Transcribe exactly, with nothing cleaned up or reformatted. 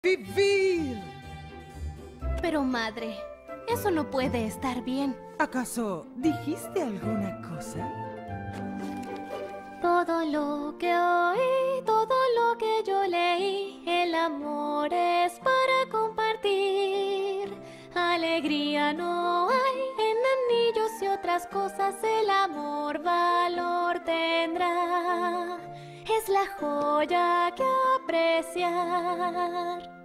¡Vivir! Pero madre, eso no puede estar bien. ¿Acaso dijiste alguna cosa? Todo lo que oí, todo lo que yo leí, el amor es para compartir. Alegría no hay en anillos y otras cosas, el amor valor tendrá. Es la joya que apreciar.